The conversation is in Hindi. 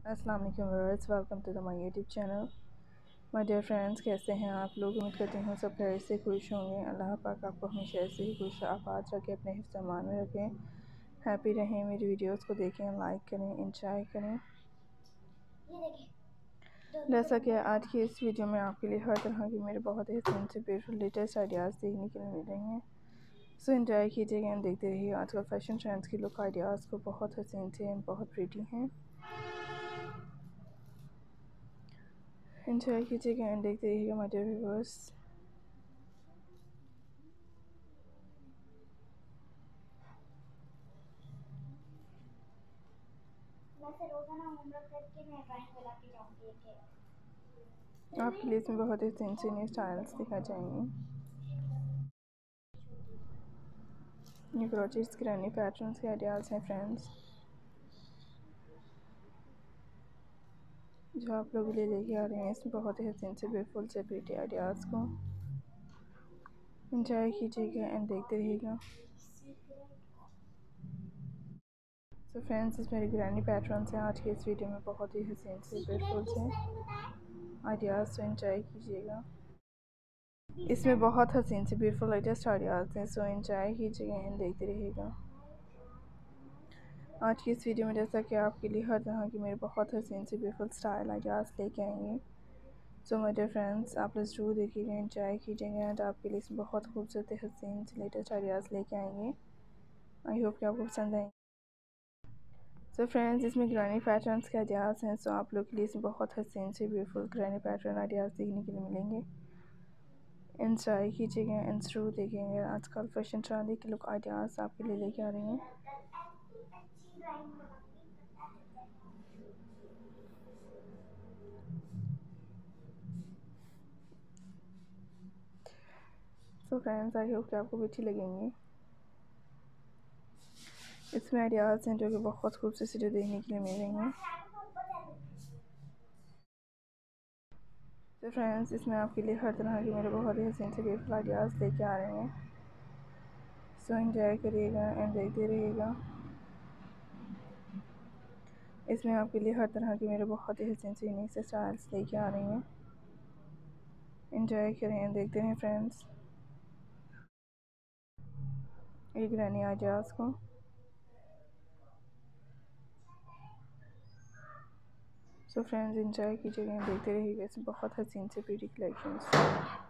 अस्सलाम वालेकुम viewers, welcome to the my YouTube channel. My dear friends, कैसे हैं आप लोग? उम्मीद करती हूँ सब खैर से खुश होंगे। अल्लाह पाक आपको हमेशा ऐसे ही खुश आबाद रखें, अपने हिफ्ज़ अमान में रखें, हैप्पी रहें। मेरी वीडियोस को देखें, लाइक करें, इंजॉय करें। जैसा कि आज की इस वीडियो में आपके लिए हर तरह की मेरे बहुत ही हसीन से ब्यूटीफुल लेटेस्ट आइडियाज़ देखने के लिए मिल रही हैं। सो एंजॉय कीजिएगा एंड देखते रहिए। आजकल फैशन ट्रेंड्स की लुक आइडियाज़ को बहुत हसीन से एंड बहुत प्रीटी हैं। एंजॉय कीजिएगा एंड देखते रहिएगा माय डियर व्यूअर्स। आपके लिए इसमें बहुत ही फैंसी न्यू स्टाइल्स दिखाए जाएंगे। ये क्रोचेट्स की रनी पैटर्न्स के आइडियाज़ हैं फ्रेंड्स, जो आप लोगों के लिए लेके आ रहे हैं। इसमें बहुत ही हसीन से ब्यूटीफुल से प्रीटी आइडियाज़ को एंजॉय कीजिएगा एंड देखते रहिएगा। सो फ्रेंड्स, इसमें ग्रैनी पैटर्न्स हैं आज के इस वीडियो में, बहुत ही हसीन से ब्यूटीफुल से आइडियाज़ को एंजॉय कीजिएगा। इसमें बहुत हसीन से ब्यूटीफुल लेटेस्ट आइडियाज़ हैं, सो एंजॉय कीजिएगा एंड देखते रहिएगा। आज की इस वीडियो में जैसा कि आपके लिए हर तरह की मेरे बहुत हसीन से ब्यूटीफुल स्टाइल आइडियाज़ लेके आएंगे। सो माय डियर फ्रेंड्स, आप लोग जरूर देखिएगा, एंजॉय कीजिएगा एंड आपके लिए इसमें बहुत खूबसूरत हसीन से लेटेस्ट आइडियाज़ लेके आएंगे। आई होप कि आपको पसंद आएंगे। सो फ्रेंड्स, इसमें ग्रैनी पैटर्न्स के आइडियाज़ हैं, सो आप लोग के लिए इसमें बहुत हसीन से ब्यूटीफुल ग्रैनी पैटर्न आइडियाज़ देखने के लिए मिलेंगे। एंजॉय कीजिएगा एंड जरूर देखेंगे। आजकल फैशन ट्रेंडी के लुक आइडियाज़ आपके लिए लेके आ रही हैं। सो फ्रेंड्स, आई होप कि आपको भी अच्छी लगेंगी। इसमें आइडियाज़ हैं जो कि बहुत खूबसूरत से जो देखने के लिए मिल रही हैं। तो फ्रेंड्स, इसमें आपके लिए हर तरह के मेरे बहुत ही हसीन से ब्यूटीफुल आइडियाज़ लेके आ रहे हैं। सो एंजॉय करिएगा एंड देखते रहिएगा। इसमें आपके लिए हर तरह के मेरे बहुत ही हसीन से यूनिक से स्टाइल्स लेके आ रही हैं। एंजॉय करें एंड देखते रहें फ्रेंड्स ये ग्रैनी आइडियाज़ को। सो फ्रेंड्स, एंजॉय कीजिएगा एंड देखते रहिएगा। इसमें बहुत हसीन से ब्यूटी कलेक्शंस।